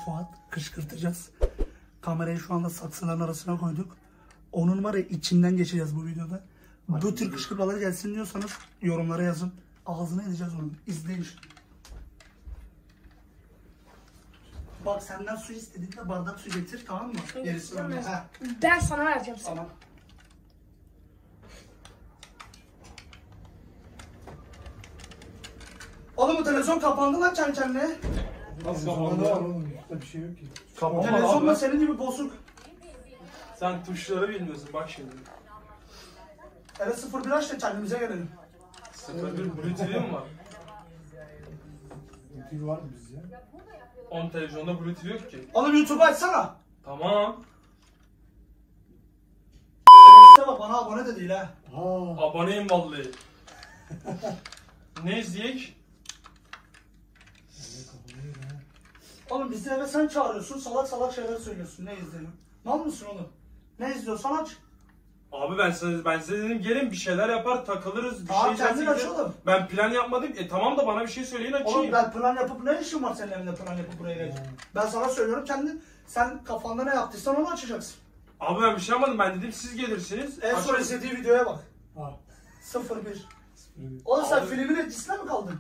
Fuat kışkırtacağız. Kamerayı şu anda saksıların arasına koyduk. Onun var ya içinden geçeceğiz bu videoda. Bu tür kışkırtmalar gelsin diyorsanız yorumlara yazın. Ağzına edeceğiz onu. İzleyin şimdi. Bak senden su istediğinde bardak su getir, tamam mı? Gerisi önemli. Ben sana vereceğim. Tamam. Oğlum bu televizyon kapandı lan kendi kendine. Nasıl kapandı? Bir şey yok ki. Televizyon da senin gibi bozuk. Sen tuşları bilmiyorsun bak şimdi. Hele 01 aç da kendimize gelelim. 01 Bluetooth'u mu var? TV var mı bizde? 10 televizyonda Bluetooth yok ki. Oğlum YouTube'u açsana. Tamam. Sen bak bana abone de değil ha. Aboneyim vallahi. Ne izleyek? Oğlum bizi eve sen çağırıyorsun, salak salak şeyler söylüyorsun. Ne izleyelim? Mal mısın oğlum? Ne izliyorsan aç. Abi ben size dedim gelin bir şeyler yapar takılırız bir Tamam, şey kendin aç oğlum. Ben plan yapmadım. Tamam da bana bir şey söyleyin açayım. Oğlum ben plan yapıp ne işin var senin evinde plan yapıp buraya geleceksin? Ben sana söylüyorum kendin, sen kafanda ne yaptıysan onu açacaksın. Abi ben bir şey yapmadım. Ben dedim siz gelirsiniz. En son izlediği videoya bak. Ha. 01. Oğlum sen Abi- filmin etkisine mi kaldın?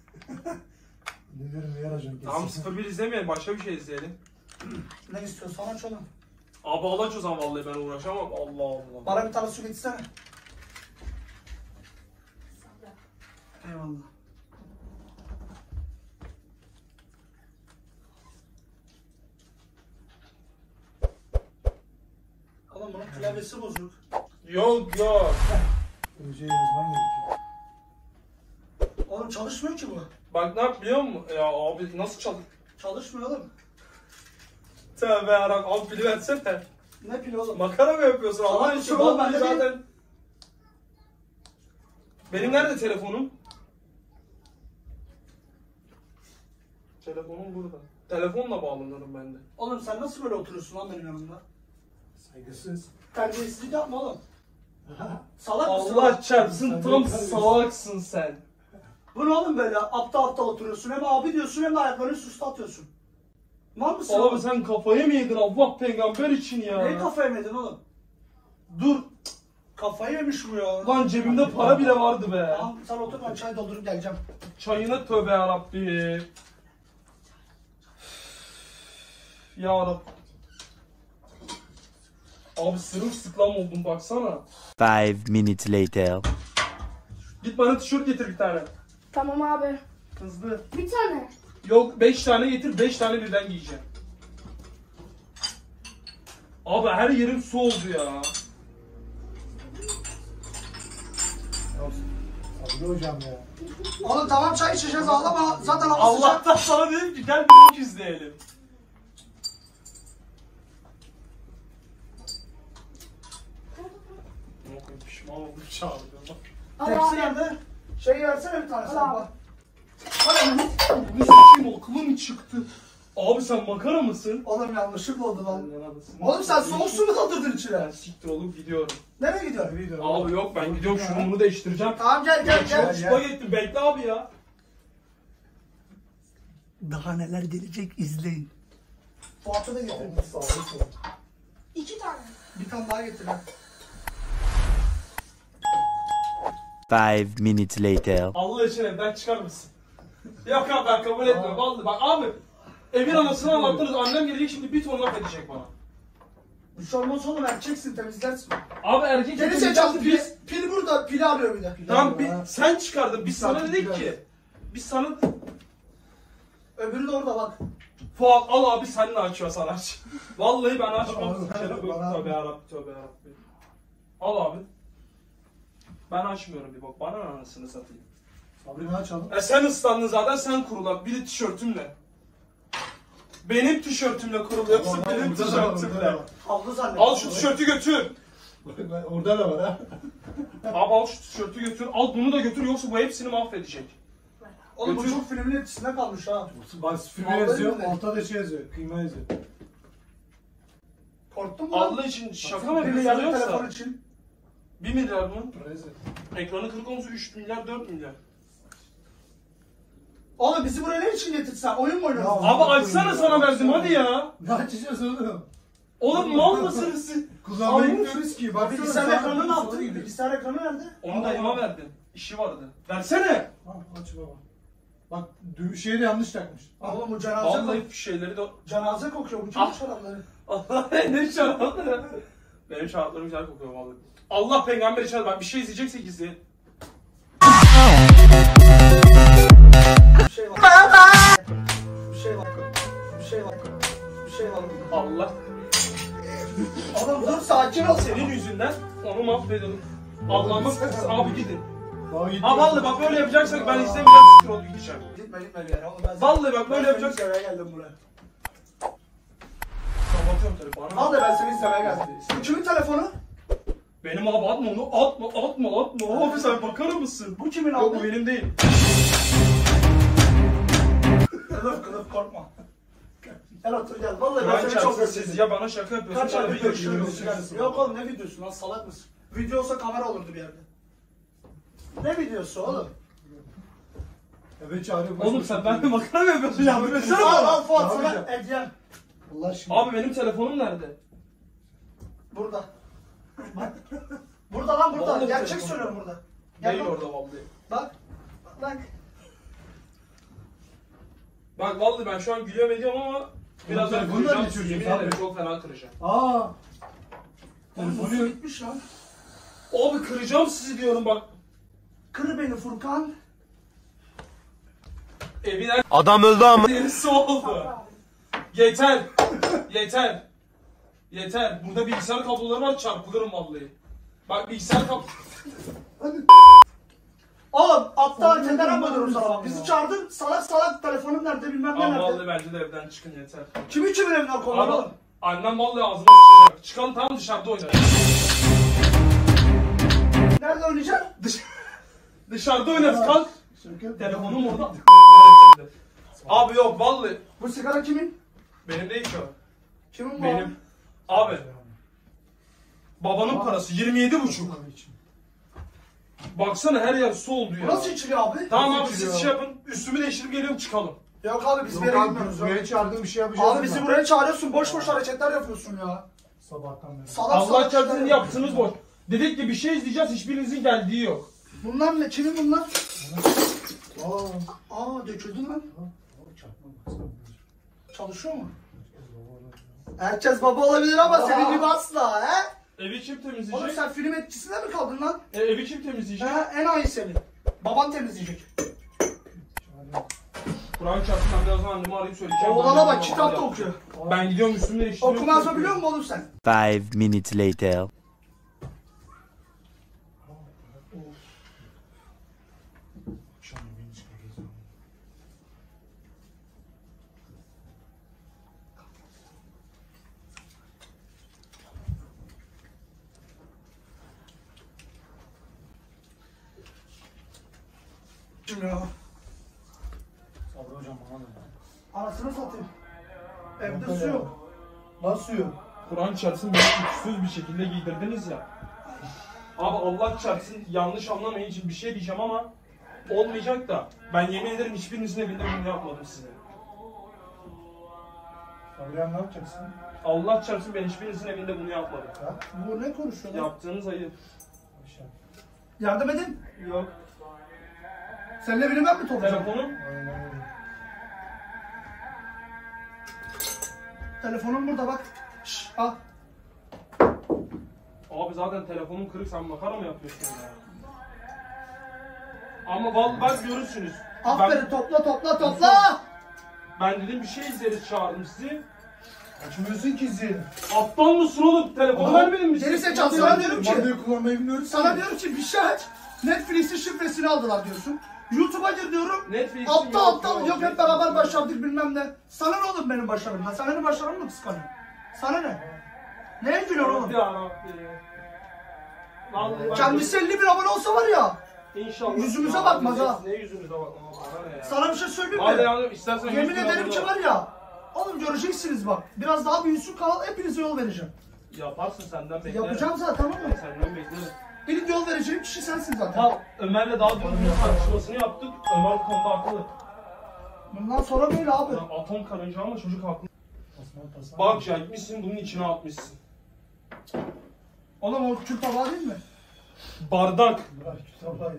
Ne derim ne yarayacağım Tamam 01 izlemeyelim. Başka bir şey izleyelim. Ne istiyorsan aç oğlum. Abi Allah çözem vallahi ben uğraşamam. Allah Allah. Bana bir tane su getirsene. Eyvallah. Oğlum bunun klavyesi bozuk. Yok. Önce yazman gerekiyor. Oğlum çalışmıyor ki bu. Bak ne yap biliyor musun? Ya abi nasıl çalış? Çalışmıyor oğlum. Tövbe yarabbim. Abi pili versene. Ne pili oğlum? Makara mı yapıyorsun? Allah Salak için mısın oğlum? vallahi Ben de zaten. Benim nerede telefonum? Telefonum burada. Telefonla bağlanırım ben de. Oğlum sen nasıl böyle oturuyorsun lan benim yanımda? Saygısız. Terbiyesizlik yapma oğlum. Salak mısın? Allah çarpsın tam Tabii. salaksın sen. Bu ne oğlum böyle aptal aptal oturuyorsun, hem abi diyorsun hem de ayaklarını süslü atıyorsun. Mal mısın Abi oğlum? sen kafayı mı yedin Allah peygamber için ya? Neyi kafaya yemedin oğlum? Dur. Kafayı yemiş bu ya. Lan cebimde para bile vardı be. Tamam sen otur, ben çay doldurup geleceğim. Çayına tövbe yarabbi. Ya Rab. Abi sırılsıklam oldum baksana. 5 minutes later. Git bana tişört getir bir tane. Tamam abi. Hızlı. Bir tane. Yok 5 tane getir 5 tane birden giyeceğim. Abi her yerim su oldu ya. Sabri hocam ya. Oğlum tamam çay içeceğiz, ağlama. Zaten hava sıcak. Allah'tan sana dedim ki gel bir bok izleyelim. Yok pişman oldum çağırdım. Al Tepsi abi. nerede? Şey versene bir tane sen Al bak. Hadi lan. Bu s***im aklım çıktı. Abi sen makara mısın? Oğlum yanlışlıkla oldu lan. Oğlum sen soğuk su mu kaldırdın içine? Ben siktir olup gidiyorum. Nereye gidiyorsun? Abi yok ben gidiyorum şunu bunu değiştireceğim. Tamam gel. Çıpa gittim bekle abi ya. Daha neler gelecek izleyin. Fuat'ı da getir. Sağ olasın. 2 tane. Bir tane daha getir ha. 5 minutes later. Allah için evden çıkar mısın? Yok abi ben kabul etmiyorum vallahi bak abi. Evin anasını anlattınız annem gelecek şimdi bir ton laf edecek bana. Bir şey olmaz oğlum, erkeksin, temizlersin. Abi erkek Gelirse çaldı pil burada, pili arıyor bir de. Tamam sen çıkardın biz sana sakin dedik biraz. ki. Biz sana Öbürü de orada bak. Fuat al abi sen de açıyorsan aç. Vallahi ben açmam. Al, bana- Tövbe yarabbi tövbe yarabbi. Al abi. Ben açmıyorum bir bak bana anasını satayım. Sabri ne açalım? Sen ıslandın zaten sen kurulan bir de tişörtümle. Benim tişörtümle kuruluyorsun benim tişörtümle. Havlu zannettim. Al şu tişörtü götür. Orada da var ha. Abi al şu tişörtü götür. Al bunu da götür yoksa bu hepsini mahvedecek. Oğlum bu götür. çok filmin etkisinde kalmış ha. Bak filmi Vallahi yazıyor, öyle. altta da şey yazıyor, kıyma yazıyor. Korktun mu lan? Allah için şaka mı 1 yapıyorsun milyarlık yoksa? telefon için. 1 milyar mı? Rezil. Ekranı kırık olmuş 3 milyar 4 milyar. Oğlum bizi buraya ne için getirsen? Oyun mu oynuyorsun? Abi açsana sana verdim hadi ya. Ne açacağız oğlum? Oğlum mal mısınız siz? Kullanmayı Abi, bilmiyoruz ki. Baksana. Bilgisayar sen- ekranı ne yaptın? Gidiyor. Bilgisayar ekranı nerede? Onu dayıma verdim. İşi vardı. Versene. Ha, aç baba. Bak şeyi de yanlış takmış. Oğlum bu cenaze Vallahi şeyleri de... cenaze kokuyor. Bu kim çorapları? Allah ne şarapları. Benim şaraplarım güzel kokuyor vallahi. Allah peygamber için bak bir şey izleyeceksek izleyin. Bir şey var. Bir şey var. Bir şey var. Bir şey var. Allah. Oğlum dur sakin ol. Senin yüzünden onu mahvedelim. Allah'ıma abi gidin. Daha gitti. Ha vallahi bak böyle yapacaksak ben istemeyeceğim siktir olup gideceğim. Gitme bir yere. Oğlum ben Vallahi bak böyle ben seni yapacaksak. istemeye geldim buraya. Kapatıyorum telefonu. Vallahi ben seni istemeye geldim. Bu kimin telefonu? Benim abi atma onu atma. Abi sen bakar mısın? Bu kimin Yok bu abi? benim değil. Kılıf korkma. Gel otur gel. Vallahi ben Ben seni çok çarpsın özledim. siz ya bana şaka yapıyorsun. Kaç Bana ay video video çekiyorsun. çekiyorsun? Yok oğlum ne videosu lan salak mısın? Video olsa kamera olurdu bir yerde. Ne videosu oğlum? Evet çağırıyor. Oğlum sen benimle makara mı yapıyorsun ya? Al Fuat Ne sana yapacağım? hediyem. Allah aşkına. Abi benim telefonum nerede? Burada. Bak. Burada lan burada. Vallahi Gerçek telefon. söylüyorum burada. Gel Değil bak. orada vallahi. Bak. Bak. Bak vallahi ben şu an gülüyorum ediyorum ama birazdan telefonu kıracağım. nerede çocuğun Yemin abi? ederim çok fena kıracağım. Aa. Telefonu Telefonu bitmiş lan. Abi kıracağım sizi diyorum bak. Kır beni Furkan. Evine Adam öldü ama. neresi oldu? Yeter. Yeter. Yeter. Burada bilgisayar kabloları var çarpılırım vallahi. Bak bilgisayar kablo... Oğlum aptal kenara koyuyorum sana bak. Bizi çağırdın salak salak telefonum nerede bilmem ne Abi nerede. vallahi bence de evden çıkın yeter. Kimi kimin evinden kovar Abi, oğlum? annem vallahi ağzıma sıçacak. Çıkalım tamam dışarıda oynayalım. Nerede oynayacaksın? Dışarıda oynarız kalk. Şaka. Telefonum orada. Abi yok vallahi. Bu sigara kimin? Benim değil ki o. Kimin bu? Benim. Abi. Babanın parası 27,5. Baksana her yer su oldu Bu ya. nasıl içiliyor abi? Tamam Nasıl abi siz içiliyor? şey yapın. Üstümü değiştirip geliyorum çıkalım. Yok abi biz bir Yok yere abi gitmiyoruz. buraya ya. çağırdığım bir şey yapacağız. Abi bizi buraya çağırıyorsun boş boş hareketler yapıyorsun ya. Sabahtan beri. Salak Allah salak çarpsın işler yaptığınız boş. Dedik ki bir şey izleyeceğiz hiçbirinizin geldiği yok. Bunlar ne? Kimin bunlar? Aa. Aa döküldü lan. Çarpma baksana. Çalışıyor mu? Herkes baba olabilir ama senin gibi asla he? Evi kim Oğlum temizleyecek? sen film etkisinde mi kaldın lan? Evi kim temizleyecek? He en iyi senin. Baban temizleyecek. Kur'an çarpsın ben birazdan annemi arayıp söyleyeceğim. Oğlana bak Ben kitap da gidiyorum. okuyor. Ben gidiyorum üstümü değiştiriyorum. Okumaz mı biliyor musun oğlum sen? 5 minutes later. Akşam yemeğini çıkaracağız. Kim ya? Sabri hocam bana ne? Anasını satayım. Evde Yok su ya. yok. Nasıl yok? Kur'an çarpsın beni uçsuz bir şekilde giydirdiniz ya. Abi Allah çarpsın yanlış anlamayın için bir şey diyeceğim ama olmayacak da ben yemin ederim hiçbirinizin evinde bunu yapmadım size. Sabri ne yapacaksın? Allah çarpsın ben hiçbirinizin evinde bunu yapmadım. Ha? Bu ne konuşuyor lan? Yaptığınız ayıp. Aşağı. Yardım edin. Yok. Seninle evini ben mi toplayacağım? Telefonum? Aynen öyle. Telefonum burada bak. Şşş al. Abi zaten telefonum kırık sen makara mı yapıyorsun ya? Ama vallahi bak görürsünüz. Aferin topla topla topla. Ben dedim bir şey izleriz çağırdım sizi. Açmıyorsun ki izleyelim. Aptal mısın oğlum? Telefonu vermedin mi? Geri siz? zekalı sana diyorum ki. Kumandayı kullanmayı bilmiyoruz. Sana diyorum ki bir şey aç. Netflix'in şifresini aldılar diyorsun. YouTube'a gir diyorum. Netflix'in Aptal yok hep beraber başardık bilmem ne. Sana ne oğlum benim başarımdan? Sen benim başarımı mı kıskanıyorsun? Sana ne? Neye gülüyorsun oğlum? Ya Rabbi. Vallahi ben- Kendisi 50 bin abone olsa var ya. İnşallah. Yüzümüze Ya bakmaz ne- ha. Ne yüzümüze bakmaz? Bana ne ya? Sana bir şey söyleyeyim Hadi mi? yavrum istersen Yemin 100 bin ederim abone ki ol. var ya. Oğlum göreceksiniz bak. Biraz daha büyüsün kanal hepinize yol vereceğim. Yaparsın senden beklerim. Yapacağım zaten tamam mı? Senden beklerim. İlk yol vereceğim kişi sensin zaten. Ya Ömer'le daha düzgün tartışmasını yaptık. Ömer bu konuda haklı. Bundan sonra böyle abi. Ya atom karınca ama çocuk haklı. Tasma. Bak çekmişsin bunun içine atmışsın. Oğlum o kül tabağı değil mi? Bardak. Bırak kitabayı.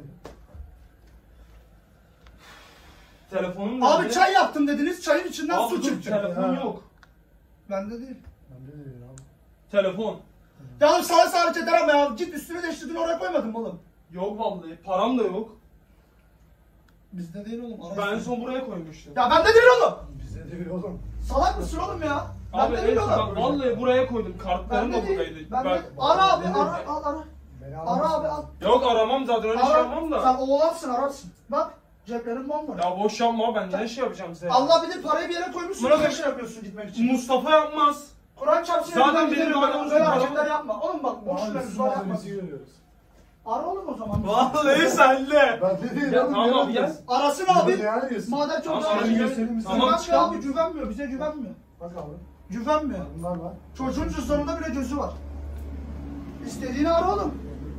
Telefonun nerede? Abi çay yaptım dediniz. Çayın içinden Abi su dur, çıkacak. telefon ya. yok. Bende değil. Bende de değil abi. Telefon. Ya oğlum sana hareket eder ama ya. Git üstüne değiştirdin oraya koymadın mı oğlum? Yok vallahi. Param da yok. Bizde değil oğlum. Ben en son buraya koymuştum. Ya bende değil oğlum. Bizde değil oğlum. Salak mısın oğlum ya? Abi Bende değil en son oğlum. bak vallahi buraya koydum. Kartlarım da Bende buradaydı. değil. Bende. Ben... Ara abi ara al ara. Beni Ara abi alamazsın. al. Yok aramam zaten öyle şey yapmam da. Sen oğlansın ararsın. Bak ceplerin bomboş. Ya boş yapma ben ne şey yapacağım size. Allah bilir parayı bir yere koymuşsun. Bırak- Ne şey yapıyorsun gitmek için? Mustafa yapmaz. Kur'an çarpsın. Zaten Zaten benim benim param- böyle hareketler yapma. Oğlum bak boş Abi ver üstüne zor yapma. malzemesi görüyoruz. Ara oğlum o zaman. Vallahi sende. Bende değil Ya oğlum. tamam yalan ya. diyorsun. Arasın Abi abi. ne diyorsun? Madem çok Tamam, daha sana iyi. göstereyim mi? Tamam, Güvenmiyor çıkar. abi güvenmiyor. Bize güvenmiyor. Bak abi. Güvenmiyor. Bunlar var. Çocuğun cüzdanında bile gözü var. İstediğini ara oğlum.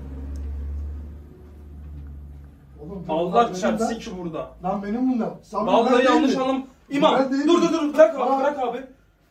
Oğlum, Allah benim çarpsın ben- ki burada. Lan benim bunlar. Sen ben Vallahi yanlış değilim. anlam. İmam Ben değilim. dur bırak abi Aa. bırak abi.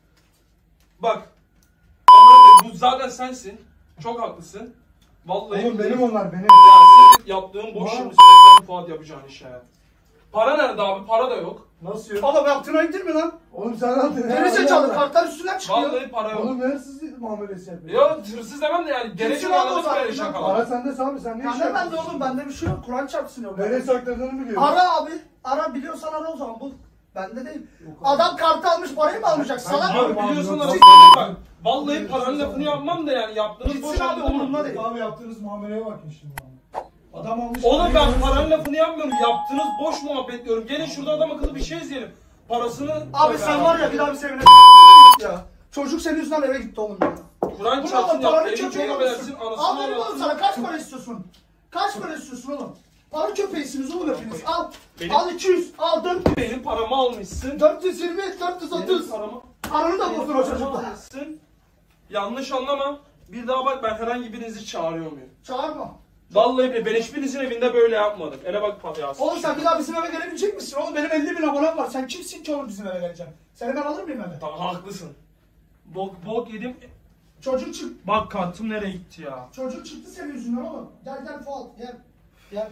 Bak. Amına bu zaten sensin. Çok haklısın. Vallahi Oğlum benim onlar benim. ya senin yaptığın boş Var. yapmış s*** Fuat yapacağın iş ya. Para nerede abi? Para da yok. Nasıl yok? Oğlum yaptığına indir mi lan? Oğlum sen aldın. Geri zekalı kartlar üstünden çıkıyor. Vallahi para yok. Oğlum ne hırsız muamelesi yapıyorsun? Yok hırsız demem de yani gerek Kimsin yok abi o anladık zaman? böyle Para şakalar. sende Sami sen ne iş Ya ne bende yapıyorsun? oğlum bende bir şey yok. Kur'an çarpsın yok. Nereye sakladığını biliyorum. Ara abi. Ara biliyorsan ara o zaman bul. Bende değil. Yok abi. Adam kartı almış parayı mı almayacak? Salak Abi mı? biliyorsun Abi, arasında abi. bak. Vallahi paranın lafını yapmam da yani yaptığınız Gitsin boş abi, anladın mı? umurumda değil. Abi yaptığınız muameleye bakın şimdi. Adam almış. Oğlum parayı ben almış. paranın lafını yapmıyorum. Yaptığınız boş muhabbet diyorum. Gelin şurada adam akıllı bir şey izleyelim. Parasını... Abi sen var ya bir daha bir sevine ya. Çocuk senin yüzünden eve gitti oğlum ya. Kur'an Bunu çarpsın oğlum paranın yaptı. Elin köpeği çok affedersin. olmuşsun. Anasını Al benim oğlum ağlatsın. sana kaç para istiyorsun? Kaç para istiyorsun oğlum? Para köpeğisiniz oğlum hepiniz. Al. Benim- Al 200. Al 400. Benim paramı almışsın. 420, Benim 430. paramı... Paranı da bozdun o Benim çocukla. paramı almışsın. Yanlış anlama. Bir daha bak ben herhangi birinizi çağırıyor muyum? Çağırma. Vallahi ben hiçbirinizin evinde böyle yapmadım. Ele bak patyası. Oğlum sen bir daha bizim eve gelebilecek misin? Oğlum benim 50 bin abonem var. Sen kimsin ki oğlum bizim eve geleceksin? Seni ben alır mıyım eve? Tamam haklısın. Bok yedim. Çocuk çık. Bak kartım nereye gitti ya? Çocuk çıktı senin yüzünden oğlum. Gel gel Fuat gel. Gel.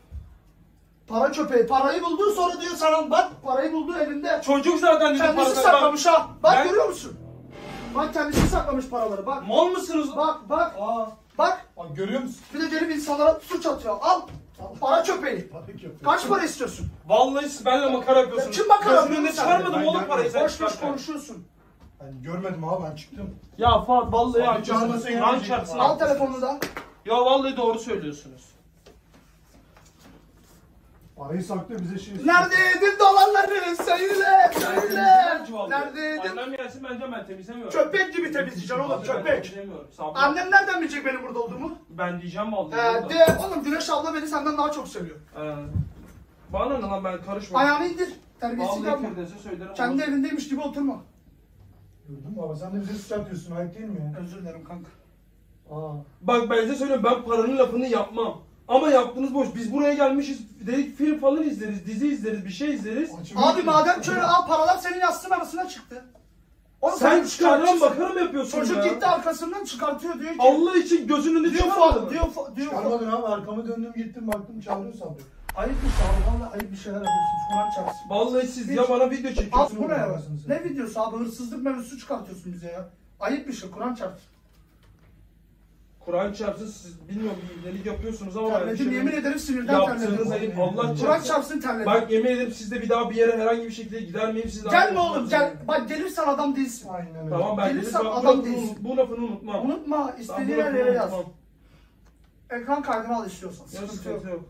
Para köpeği. Parayı buldu sonra diyor sana bak parayı buldu elinde. Çocuk zaten dedi Kendisi parasını. saklamış ha. Bak Ben- görüyor musun? Bak kendisi saklamış paraları bak. Mal mısınız? Bak bak. Aa. Bak. Bak görüyor musun? Bir de gelip insanlara suç atıyor. Al. Para köpeği. Para köpeği. Kaç para istiyorsun? Vallahi siz benimle makara yapıyorsunuz. Ya kim makara Gözümün yapıyor önüne sen? çıkarmadım Ben oğlum görmedim. parayı sen Boş boş çıkarken. konuşuyorsun. Ben görmedim abi ben çıktım. Ya Fuat vallahi Abi haklısınız. çağırmasa Kur'an gelecek. çarpsın. Al haklısınız. telefonunu da. Ya vallahi doğru söylüyorsunuz. Parayı saklıyor bize şey. Neredeydin dolarları? Söyle. Söyle. Neredeydin? Annem gelsin bence ben temizlemiyorum. Köpek gibi temizleyeceksin oğlum Ben köpek. temizlemiyorum. Sabır. Annem nereden bilecek benim burada olduğumu? Ben diyeceğim vallahi. De oğlum Güneş abla beni senden daha çok seviyor. Bana ne lan ben karışmam. Ayağını indir. Terbiyesiz Vallahi yapma. Firdevs'e söylerim. Kendi evindeymiş gibi oturma. Gördün mü abi sen de bize suç atıyorsun ayıp değil mi ya? Özür dilerim kanka. Aa. Bak ben size söylüyorum ben paranın lafını yapmam. Ama yaptığınız boş. Biz buraya gelmişiz. Dedik film falan izleriz, dizi izleriz, bir şey izleriz. Abi madem şöyle al paralar senin yastığın arasına çıktı. Oğlum Sen çıkardan çıkartıyorsun. bakara mı yapıyorsun Çocuk ya? gitti arkasından çıkartıyor diyor ki. Allah için gözünün önünde Diyor çıkarmadın fa mı? diyor fa diyor fa. Çıkarmadın abi arkamı döndüm gittim baktım çağırıyor sandım. Ayıp bir şey abi valla ayıp bir şeyler yapıyorsunuz. Kur'an çarpsın. Vallahi siz ya bana video Al çekiyorsunuz. bu ne ya? Anasını satayım. Ne videosu abi hırsızlık mevzusu çıkartıyorsun bize ya. Ayıp bir şey Kur'an çarpsın. Kur'an çarpsın siz bilmiyorum bir iyilik yapıyorsunuz ama ben Terledim şey- yemin ederim sinirden Yaptığınız terledim. ayıp Allah Kur'an çarpsın. çarpsın terledim. Bak yemin ederim siz de bir daha bir yere herhangi bir şekilde gider miyim siz de Gelme oğlum gel. Bak gelirsen adam değilsin. Aynen öyle. Tamam ben Gelirsen dedim adam değilsin. bu lafını unutmam. Unutma Ben istediğin bu her lafını yere yaz. unutmam. Ekran kaydını al istiyorsan. Ya Sıkıntı yok. sıkıntı yok.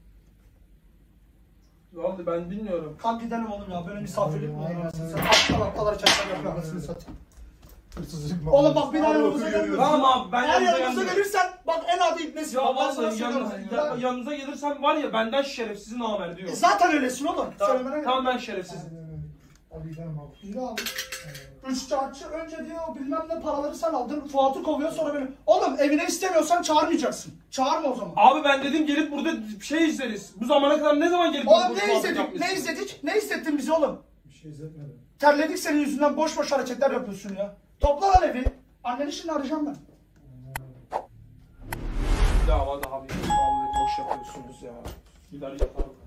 Vallahi ben bilmiyorum. Kalk gidelim oğlum ya böyle misafirlik mi olur Aynen anasını öyle. satayım. Aptal çaklar yapıyor anasını satayım. Hırsızlık Oğlum bak bir daha Abi yanımıza okuyor, gelmiyorsun. Tamam abi ben Eğer yanınıza yanımıza gelmem. gelirsen bak en adi ibnesi. Ya Ben sana vallahi söylüyorum. yanınıza gelirsem var ya benden şerefsizin namer diyor. Zaten öylesin oğlum. Tamam, Söylemene gerek tamam yok. ben şerefsizim. Abi Hadi gidelim abi. İyi abi. Üçkağıtçı önce diyor bilmem ne paraları sen aldın. Fuat'ı kovuyor sonra beni. Oğlum evine istemiyorsan çağırmayacaksın. Çağırma o zaman. Abi ben dedim gelip burada şey izleriz. Bu zamana kadar ne zaman gelip Oğlum burada ne muhabbet izledik? yapmışsın? Ne izledik? Ne hissettin bizi oğlum? Bir şey izletmedim. Terledik senin yüzünden boş boş hareketler yapıyorsun ya. Topla lan evi. Anneni şimdi arayacağım ben. Ya hadi abi vallahi boş yapıyorsunuz ya. Gider yatarım.